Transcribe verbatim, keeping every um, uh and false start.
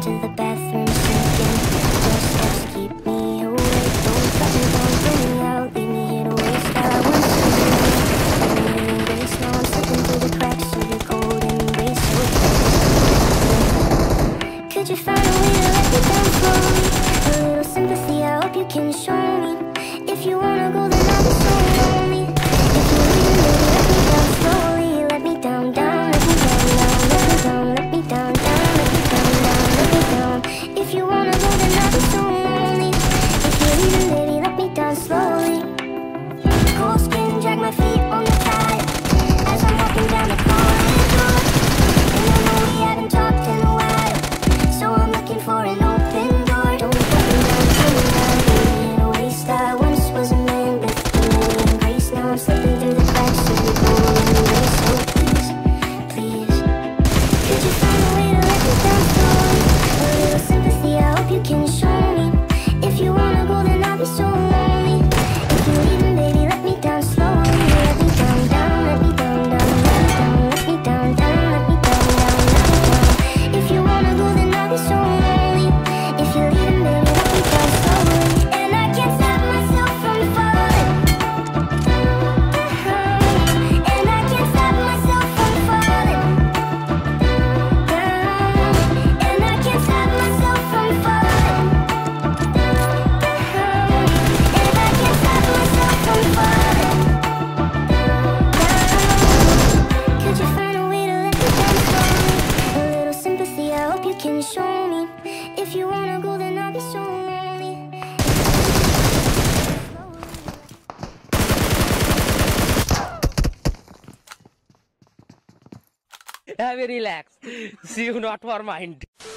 into the bathroom sinking. Your steps keep me awake. Don't cut me down, bring me out, leave me here to waste. I once was in grace, now I'm slipping through the cracks of your golden grace. So could you find a way to let me down slowly? A little sympathy, I hope you can show me. If you wanna go, then I'll be so lonely. If you leave me, maybe let me down slowly. Let me down, down, let me down, down, let me down, let me down, down, let me down, down, let me down. If you wanna go, then I'll be so lonely. If you leave me, baby, let me down slowly. Cold skin, drag my feet on the tile as I'm walking down the corridor. And I know we haven't talked in a while, so I'm looking for an open door. Don't let me down, turn me down, leave me in a waste. I once was a man with healing grace, now I'm slipping through the cracks of your golden grace. So please, please, could you find a way to let me down slowly? A little sympathy, I hope you can show me. If you wanna go, then I'll be so lonely. If you leave me, baby, let me down slowly. Let me down, down, let me down, down, let me down, let me down, down, let me down, down, let me down. If you wanna go, then I'll be so lonely. If you leave me, baby, let me down slowly. And I can't stop myself from falling down. And I can't stop myself from falling down. And I can't stop myself from falling down. And I can't stop myself from falling down. Could you find a way to let me down slowly? A little sympathy, I hope you can show me. If you wanna go, then I'll be so lonely. Have a relax. See you not for mind.